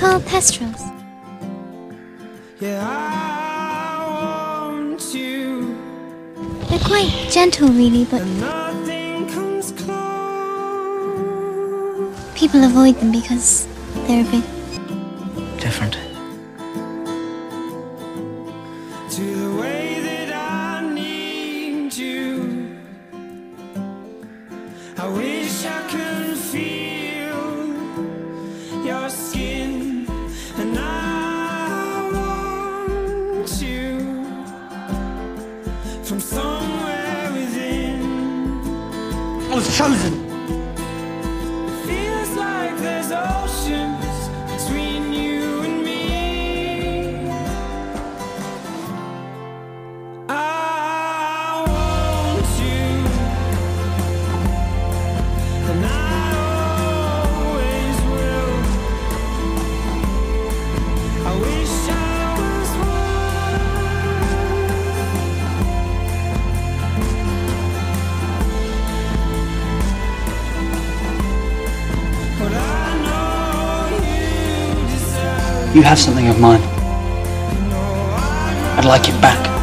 called pestrels. Yeah, I want you. They're quite gentle, really, but Nothing comes close. people avoid them because they're a bit different. To the way that I need you. I wish I could feel your skin, and I want you from somewhere within. I was chosen. Feels like there's oceans between you and me. I want you, and I always will. I wish I was one, but I know you deserve. You have something of mine. I'd like it back.